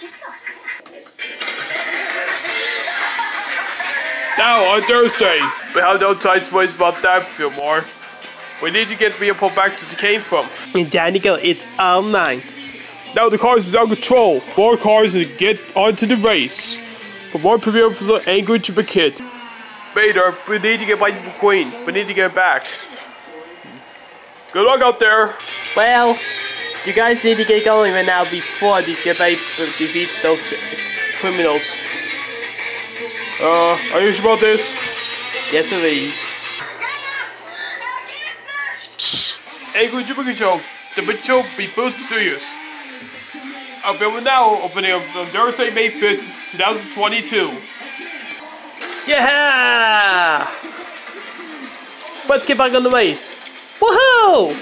Now on Thursday, we have no time to waste about that, Fillmore. We need to get vehicle back to the came from. And Daniel, it's all mine. Now the cars is out of control. More cars to get onto the race. For more premium for the angry Jupiter Kid. Vader, we need to get back to the Queen. We need to get back. Good luck out there. Well, you guys need to get going right now before they get ready to defeat those criminals. Are you sure about this? Yes, sir. Angry Jupiter Show. The big show be both serious. Available now, opening on Thursday, May 5th, 2022. Yeah! Let's get back on the race. Woohoo!